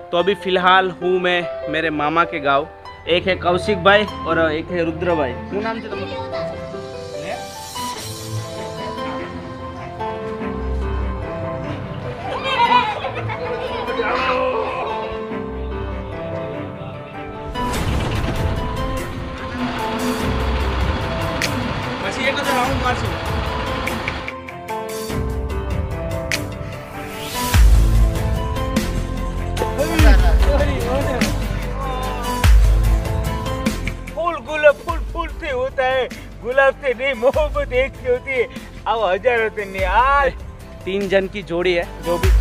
तो अभी फ़िलहाल हूँ मैं मेरे मामा के गांव। एक है कौशिक भाई और एक है रुद्र भाई। શું નામ છે તમારું? પછી એક જ રાઉન્ડ મારશું। फूल से होता है, गुलाब से नहीं, मोहब्बत एक से होती है। अब हजारों से नहीं, आज 3 जन की जोड़ी है जो भी।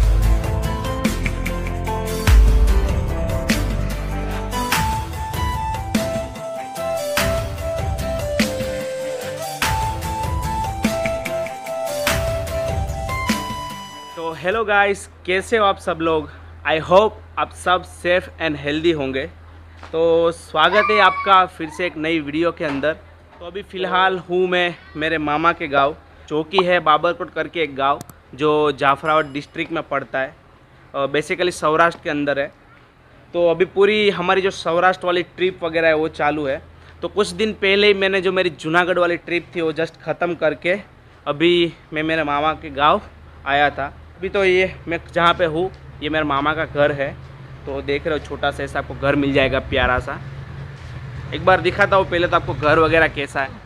तो हेलो गाइस, कैसे हो आप सब लोग? आई होप आप सब सेफ एंड हेल्दी होंगे। तो स्वागत है आपका फिर से एक नई वीडियो के अंदर। तो अभी फ़िलहाल हूँ मैं मेरे मामा के गांव, चौकी है बाबरकोट करके एक गांव जो जाफराबाद डिस्ट्रिक्ट में पड़ता है, बेसिकली सौराष्ट्र के अंदर है। तो अभी पूरी हमारी जो सौराष्ट्र वाली ट्रिप वगैरह है वो चालू है। तो कुछ दिन पहले ही मैंने जो मेरी जूनागढ़ वाली ट्रिप थी वो जस्ट ख़त्म करके अभी मैं मेरे मामा के गाँव आया था। अभी तो ये मैं जहाँ पे हूँ ये मेरे मामा का घर है। तो देख रहे हो छोटा सा ऐसा आपको घर मिल जाएगा, प्यारा सा। एक बार दिखाता हूँ पहले तो आपको घर वगैरह कैसा है।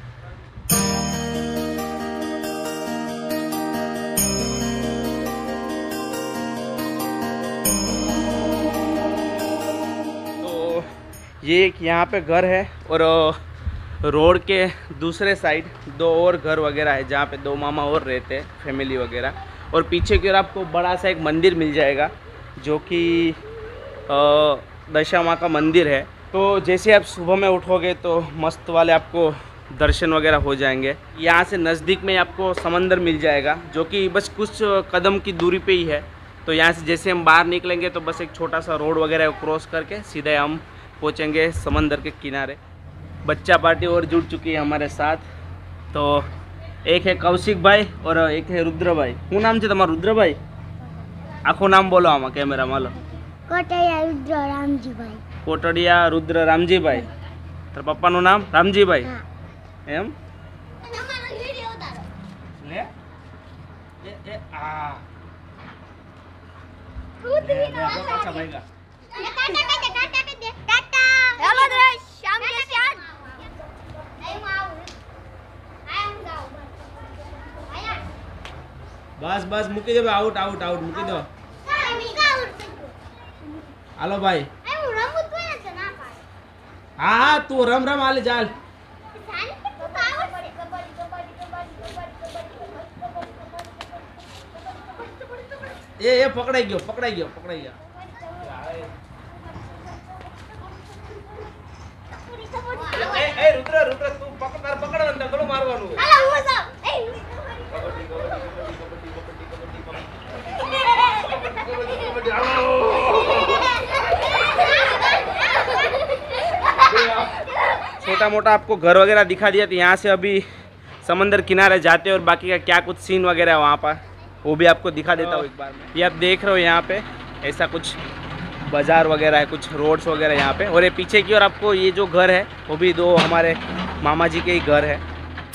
तो ये एक यहाँ पे घर है और रोड के दूसरे साइड 2 और घर वगैरह है जहाँ पे 2 मामा और रहते हैं, फैमिली वगैरह। और पीछे की ओर आपको बड़ा सा एक मंदिर मिल जाएगा जो कि दशा माँ का मंदिर है। तो जैसे आप सुबह में उठोगे तो मस्त वाले आपको दर्शन वगैरह हो जाएंगे। यहाँ से नज़दीक में आपको समंदर मिल जाएगा जो कि बस कुछ कदम की दूरी पे ही है। तो यहाँ से जैसे हम बाहर निकलेंगे तो बस एक छोटा सा रोड वगैरह क्रॉस करके सीधे हम पहुँचेंगे समंदर के किनारे। बच्चा पार्टी और जुड़ चुकी है हमारे साथ। तो एक है कौशिक भाई और एक है रुद्र भाई। શું નામ છે તમારું? रुद्र भाई આખું નામ બોલો આમાં કેમેરામાં। લો કોટડિયા રુદ્ર રામજીભાઈ। કોટડિયા રુદ્ર રામજીભાઈ। તારા પપ્પાનું નામ રામજીભાઈ? એમ લે એ આ પાછા ભાઈગા। હેલો દોસ્ત, શામ કે સાથ बस बस મૂકી દો। આઉટ આઉટ આઉટ મૂકી દો। હાલો ભાઈ। હા હા તું રમ રમ હાલે ચાલ। એ પકડાઈ ગયો પકડાઈ ગયો પકડાઈ ગયો। એ રુદ્ર રુદ્ર તું પકડ પકડ અંદર ગળું મારવાનું। छोटा मोटा आपको घर वगैरह दिखा दिया। तो यहाँ से अभी समंदर किनारे जाते हैं और बाकी का क्या कुछ सीन वगैरह है वहाँ पर वो भी आपको दिखा देता हूँ एक बार में। ये आप देख रहे हो यहाँ पे ऐसा कुछ बाज़ार वगैरह है, कुछ रोड्स वगैरह यहाँ पे। और ये पीछे की ओर आपको ये जो घर है वो भी 2 हमारे मामा जी के ही घर है।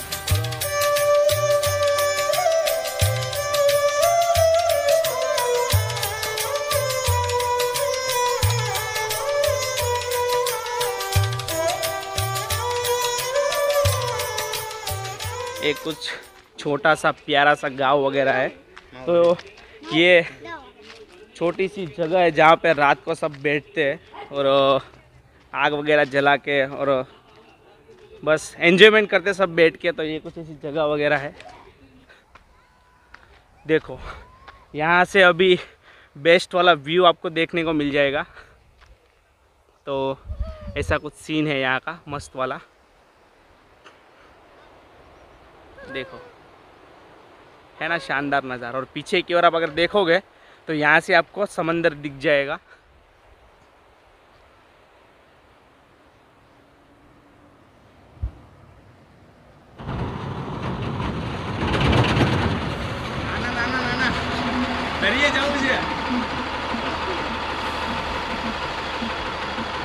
एक कुछ छोटा सा प्यारा सा गांव वगैरह है। तो ये छोटी सी जगह है जहाँ पे रात को सब बैठते हैं और आग वगैरह जला के और बस एंजॉयमेंट करते सब बैठ के। तो ये कुछ ऐसी जगह वगैरह है। देखो यहाँ से अभी बेस्ट वाला व्यू आपको देखने को मिल जाएगा। तो ऐसा कुछ सीन है यहाँ का मस्त वाला। देखो है ना शानदार नज़ारा। और पीछे की ओर आप अगर देखोगे तो यहाँ से आपको समंदर दिख जाएगा।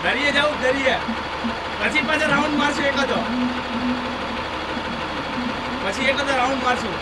દરિયે જાઉં દરિયે પછી પાછા રાઉન્ડ મારશું એકાદો રાઉન્ડ મારશું।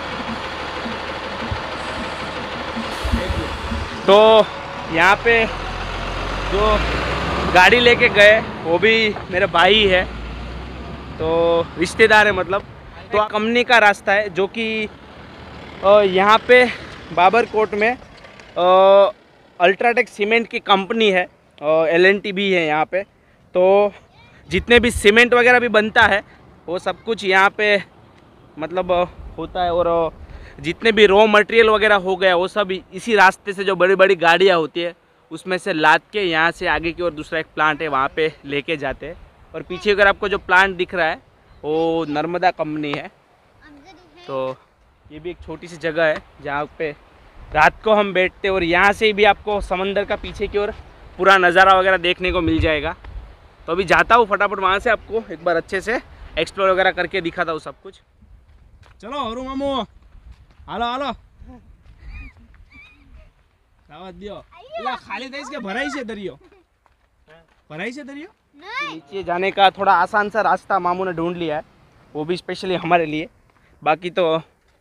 तो यहाँ पे जो गाड़ी लेके गए वो भी मेरे भाई है, तो रिश्तेदार है मतलब। तो कंपनी का रास्ता है जो कि यहाँ पे बाबरकोट में अल्ट्राटेक सीमेंट की कंपनी है, LNT भी है यहाँ पे। तो जितने भी सीमेंट वगैरह भी बनता है वो सब कुछ यहाँ पे मतलब होता है, और जितने भी रॉ मटेरियल वगैरह हो गया वो सब इसी रास्ते से जो बड़ी बड़ी गाड़ियाँ होती है उसमें से लाद के यहाँ से आगे की ओर दूसरा एक प्लांट है वहाँ पे लेके जाते हैं। और पीछे अगर आपको जो प्लांट दिख रहा है वो नर्मदा कंपनी है। तो ये भी एक छोटी सी जगह है जहाँ पे रात को हम बैठते हैं, और यहाँ से भी आपको समंदर का पीछे की ओर पूरा नज़ारा वगैरह देखने को मिल जाएगा। तो अभी जाता हूँ फटाफट वहाँ से, आपको एक बार अच्छे से एक्सप्लोर वगैरह करके दिखाता हूँ सब कुछ। चलो हरु मामू, हालो हालो दावत दियो। खाली था इसके भराई से दरियो, भराई से दरियो। नीचे जाने का थोड़ा आसान सा रास्ता मामू ने ढूंढ लिया है, वो भी स्पेशली हमारे लिए। बाकी तो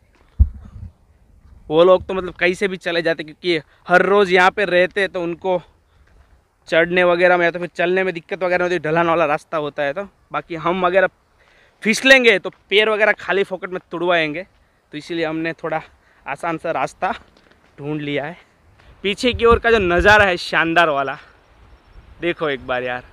वो लोग तो मतलब कहीं से भी चले जाते, क्योंकि हर रोज़ यहाँ पे रहते तो उनको चढ़ने वगैरह में या तो फिर चलने में दिक्कत वगैरह होती, ढलान वाला रास्ता होता है। तो बाकी हम वगैरह फिसलेंगे तो पैर वगैरह खाली फोकट में तुड़वाएंगे, तो इसीलिए हमने थोड़ा आसान सा रास्ता ढूंढ लिया है। पीछे की ओर का जो नज़ारा है शानदार वाला, देखो एक बार यार।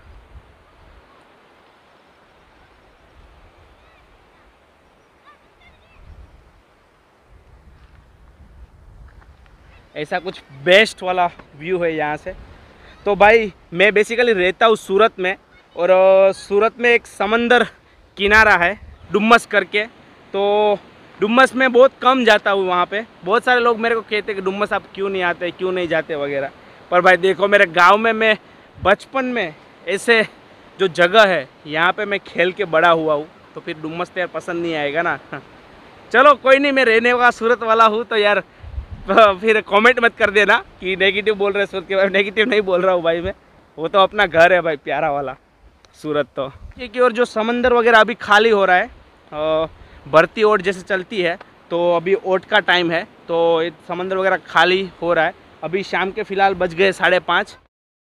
ऐसा कुछ बेस्ट वाला व्यू है यहाँ से। तो भाई मैं बेसिकली रहता हूँ सूरत में, और सूरत में एक समंदर किनारा है डुम्मस करके। तो डुम्मस में बहुत कम जाता हूँ वहाँ पे। बहुत सारे लोग मेरे को कहते हैं कि डुम्मस आप क्यों नहीं आते, क्यों नहीं जाते वगैरह। पर भाई देखो मेरे गांव में मैं बचपन में ऐसे जो जगह है यहाँ पे मैं खेल के बड़ा हुआ हूँ, तो फिर डुम्मस तो यार पसंद नहीं आएगा ना। चलो कोई नहीं, मैं रहने का सूरत वाला हूँ, तो यार फिर कमेंट मत कर देना कि नेगेटिव बोल रहे सूरत के बारे में। नेगेटिव नहीं बोल रहा हूँ भाई मैं, वो तो अपना घर है भाई प्यारा वाला सूरत। तो एक और जो समंदर वगैरह अभी खाली हो रहा है, भरती ओट जैसे चलती है, तो अभी ओट का टाइम है, तो ये समंदर वगैरह खाली हो रहा है। अभी शाम के फ़िलहाल बज गए 5:30।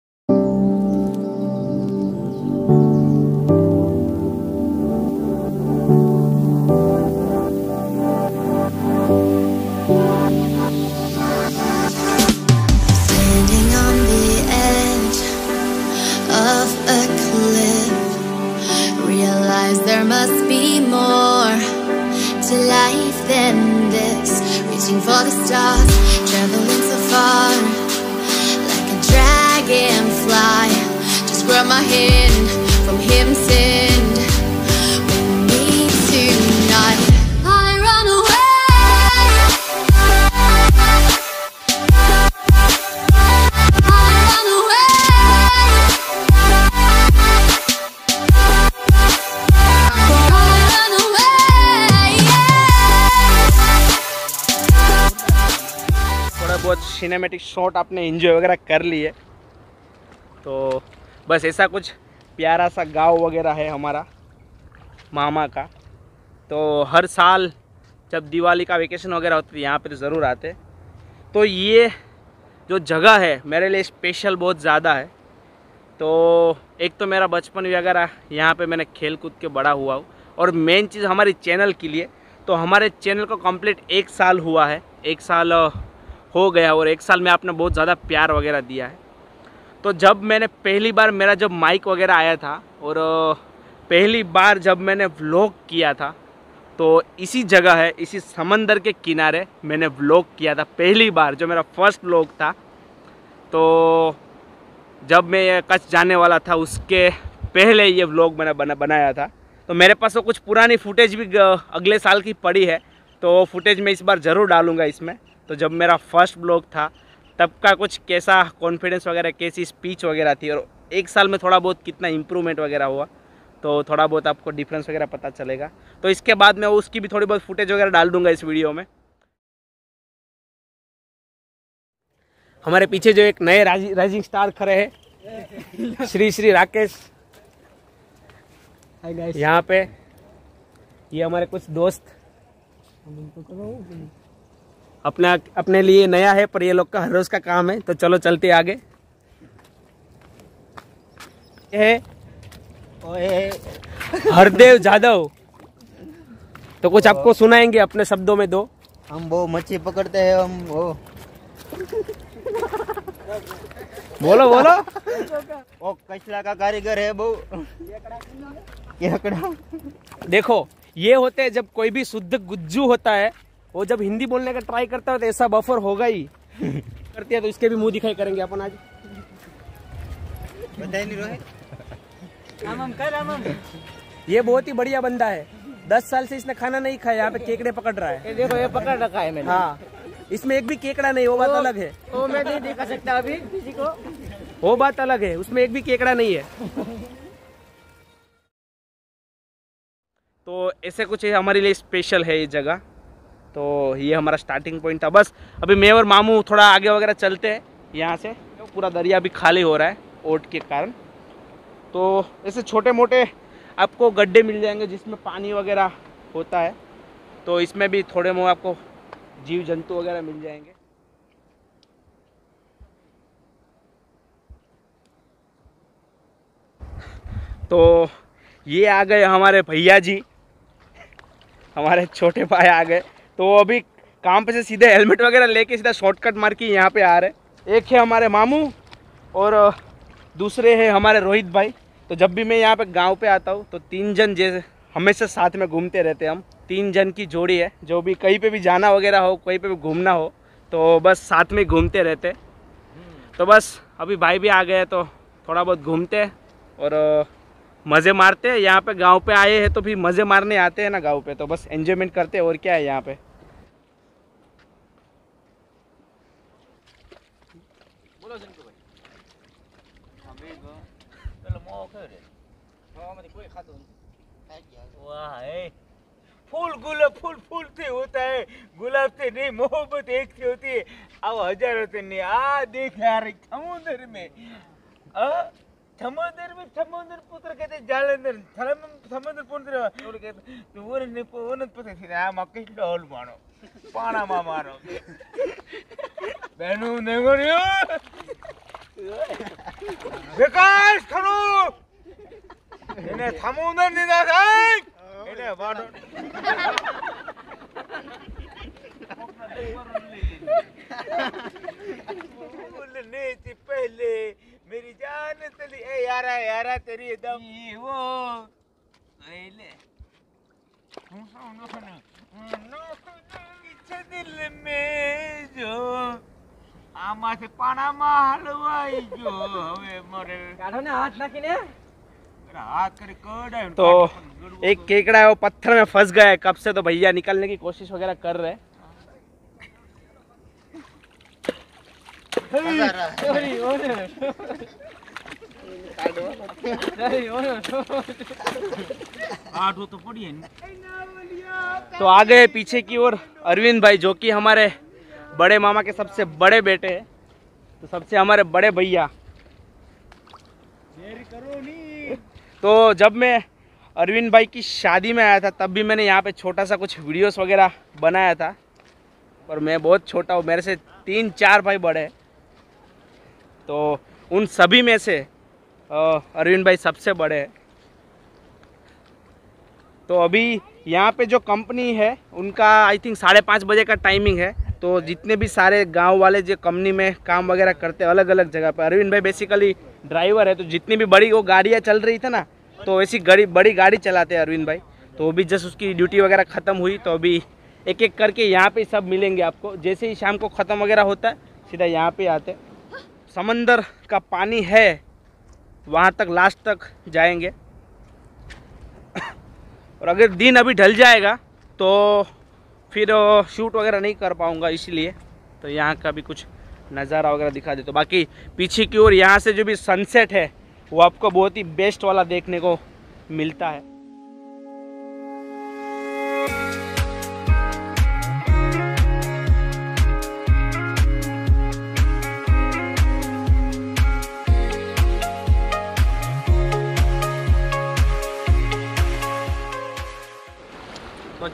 There must be more to life than this. Reaching for the stars, traveling so far, like a dragonfly. Just grab my hand from him, send with me tonight. I run away. बहुत cinematic shot आपने enjoy वगैरह कर लिए। तो बस ऐसा कुछ प्यारा सा गांव वगैरह है हमारा मामा का। तो हर साल जब दिवाली का वेकेशन वगैरह होती है यहाँ पे तो ज़रूर आते। तो ये जो जगह है मेरे लिए स्पेशल बहुत ज़्यादा है। तो एक तो मेरा बचपन वगैरह यहाँ पे मैंने खेल कूद के बड़ा हुआ हूँ, और मेन चीज़ हमारी चैनल के लिए, तो हमारे चैनल को कंप्लीट 1 साल हुआ है, 1 साल हो गया, और 1 साल में आपने बहुत ज़्यादा प्यार वगैरह दिया है। तो जब मैंने पहली बार मेरा जब माइक वगैरह आया था, और पहली बार जब मैंने व्लॉग किया था, तो इसी जगह है, इसी समंदर के किनारे मैंने व्लॉग किया था पहली बार, जो मेरा फर्स्ट व्लॉग था। तो जब मैं कच्छ जाने वाला था उसके पहले ये व्लॉग मैंने बनाया था। तो मेरे पास तो कुछ पुरानी फुटेज भी अगले साल की पड़ी है, तो फुटेज मैं इस बार ज़रूर डालूँगा इसमें। तो जब मेरा फर्स्ट ब्लॉग था तब का कुछ कैसा कॉन्फिडेंस वगैरह, कैसी स्पीच वगैरह थी, और 1 साल में थोड़ा बहुत कितना इम्प्रूवमेंट वगैरह हुआ, तो थोड़ा बहुत आपको डिफरेंस वगैरह पता चलेगा। तो इसके बाद मैं उसकी भी थोड़ी बहुत फुटेज वगैरह डाल दूंगा इस वीडियो में। हमारे पीछे जो एक नए राइजिंग स्टार खड़े हैं श्री श्री राकेश यहाँ पे, ये हमारे कुछ दोस्त अपने लिए नया है, पर ये लोग का हर रोज का काम है। तो चलो चलते आगे। है हरदेव जादव, तो कुछ आपको सुनाएंगे अपने शब्दों में दो। हम वो मच्छी पकड़ते हैं, हम वो बोलो बोलो। वो कचला का कारीगर है वो। केकड़ा। देखो ये होते हैं, जब कोई भी शुद्ध गुज्जू होता है वो जब हिंदी बोलने का ट्राई करता है तो ऐसा बफर होगा ही करती है। तो इसके भी मुंह दिखाई करेंगे अपन आज। बताइए नहीं रोहित। ये बहुत ही बढ़िया बंदा है। 10 साल से इसने खाना नहीं खाया, यहाँ पे केकड़े पकड़ रहा है। देखो ये पकड़ रखा है मैंने। हाँ, इसमें एक भी केकड़ा नहीं, वो बात अलग है। वो मैं नहीं दिखा सकता अभी किसी को। वो बात अलग है, उसमें एक भी केकड़ा नहीं है। तो ऐसे कुछ हमारे लिए स्पेशल है ये जगह। तो ये हमारा स्टार्टिंग पॉइंट था। बस अभी मैं और मामू थोड़ा आगे वगैरह चलते हैं यहाँ से। पूरा दरिया अभी खाली हो रहा है ओट के कारण। तो ऐसे छोटे मोटे आपको गड्ढे मिल जाएंगे जिसमें पानी वगैरह होता है। तो इसमें भी थोड़े बहुत आपको जीव जंतु वगैरह मिल जाएंगे। तो ये आ गए हमारे भैया जी, हमारे छोटे भाई आ गए। तो वो अभी काम पे से सीधे हेलमेट वगैरह लेके सीधा शॉर्टकट मार के यहाँ पे आ रहे। एक है हमारे मामू और दूसरे है हमारे रोहित भाई। तो जब भी मैं यहाँ पे गांव पे आता हूँ तो 3 जन जैसे हमेशा साथ में घूमते रहते हैं। हम 3 जन की जोड़ी है, जो भी कहीं पे भी जाना वगैरह हो, कहीं पे भी घूमना हो तो बस साथ में घूमते रहते। तो बस अभी भाई भी आ गए तो थोड़ा बहुत घूमते और मज़े मारते हैं। यहाँ पे गांव पे आए हैं तो भी मज़े मारने आते हैं ना गांव पे, तो बस एंजॉयमेंट करते हैं और क्या है यहाँ पे। फूल गुलाब फूल से होता है, गुलाब से नहीं, मोहब्बत एक से होती है। अब हजारों से नहीं। देख यार समुद्र में समुद्र पुत्र कहते जालंधर समुद्र पुत्र कहते तो वो न पता थी मक्के डोल मानो पाना मा मारो बहनों देखो विकास करो इन्हें समुद्र निदा साइक इन्हें बाटो बोलने से पहले मेरी जान चली ए यारा तेरी दम ये वो ले दिल में जो आमा से पाना मा हलवाई जो हवे मोरे काढो ने हाथ नाखीने हाथ करे कोड़ा। तो एक केकड़ा है वो पत्थर में फंस गया है कब से, तो भैया निकलने की कोशिश वगैरह कर रहे हैं। तो आ गए पीछे की ओर अरविंद भाई, जो कि हमारे बड़े मामा के सबसे बड़े बेटे हैं, तो सबसे हमारे बड़े भैया। तो जब मैं अरविंद भाई की शादी में आया था तब भी मैंने यहाँ पे छोटा सा कुछ वीडियोस वगैरह बनाया था, पर मैं बहुत छोटा हूँ, मेरे से 3-4 भाई बड़े हैं। तो उन सभी में से अरविंद भाई सबसे बड़े हैं। तो अभी यहाँ पे जो कंपनी है उनका आई थिंक 5:30 बजे का टाइमिंग है। तो जितने भी सारे गांव वाले जो कंपनी में काम वगैरह करते हैं अलग अलग जगह पर, अरविंद भाई बेसिकली ड्राइवर है। तो जितनी भी बड़ी वो गाड़ियाँ चल रही थी ना, तो ऐसी बड़ी गाड़ी चलाते हैं अरविंद भाई। तो अभी जस्ट उसकी ड्यूटी वगैरह ख़त्म हुई, तो अभी एक एक करके यहाँ पे सब मिलेंगे आपको। जैसे ही शाम को ख़त्म वगैरह होता है सीधा यहाँ पे आते। समंदर का पानी है वहाँ तक, लास्ट तक जाएंगे। और अगर दिन अभी ढल जाएगा तो फिर शूट वगैरह नहीं कर पाऊँगा, इसलिए तो यहाँ का भी कुछ नज़ारा वगैरह दिखा दे। तो बाकी पीछे की ओर यहाँ से जो भी सनसेट है वो आपको बहुत ही बेस्ट वाला देखने को मिलता है।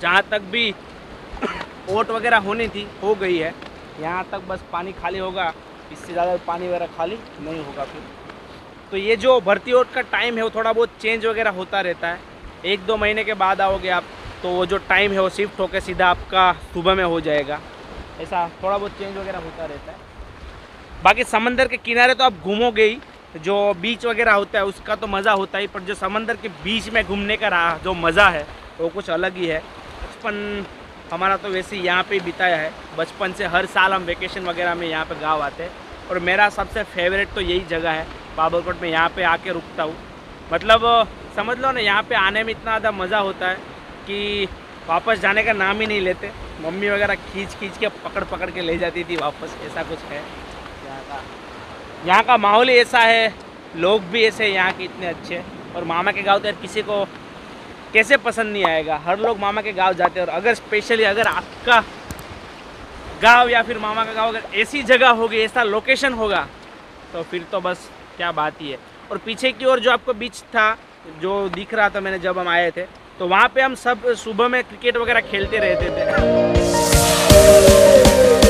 जहाँ तक भी ओट वगैरह होनी थी हो गई है। यहाँ तक बस पानी खाली होगा, इससे ज़्यादा पानी वगैरह खाली नहीं होगा फिर। तो ये जो भर्ती ओट का टाइम है वो थोड़ा बहुत चेंज वगैरह होता रहता है। 1-2 महीने के बाद आओगे आप तो वो जो टाइम है वो शिफ्ट होकर सीधा आपका सुबह में हो जाएगा। ऐसा थोड़ा बहुत चेंज वगैरह होता रहता है। बाकी समंदर के किनारे तो आप घूमोगे ही, जो बीच वगैरह होता है उसका तो मज़ा होता ही, पर जो समंदर के बीच में घूमने का रहा जो मज़ा है वो कुछ अलग ही है। बचपन हमारा तो वैसे ही यहाँ पे ही बिताया है। बचपन से हर साल हम वेकेशन वगैरह में यहाँ पे गाँव आते हैं और मेरा सबसे फेवरेट तो यही जगह है बाबरकोट में। यहाँ पे आके रुकता हूँ, मतलब समझ लो ना, यहाँ पे आने में इतना ज़्यादा मज़ा होता है कि वापस जाने का नाम ही नहीं लेते। मम्मी वगैरह खींच के पकड़ के ले जाती थी वापस, ऐसा कुछ है यहाँ का माहौल ही ऐसा है, लोग भी ऐसे यहाँ के इतने अच्छे। और मामा के गाँव तो यार किसी को कैसे पसंद नहीं आएगा, हर लोग मामा के गांव जाते हैं। और अगर स्पेशली अगर आपका गांव या फिर मामा का गांव अगर ऐसी जगह होगी, ऐसा लोकेशन होगा, तो फिर तो बस क्या बात ही है। और पीछे की ओर जो आपको बीच था जो दिख रहा था मैंने जब हम आए थे, तो वहाँ पे हम सब सुबह में क्रिकेट वगैरह खेलते रहते थे।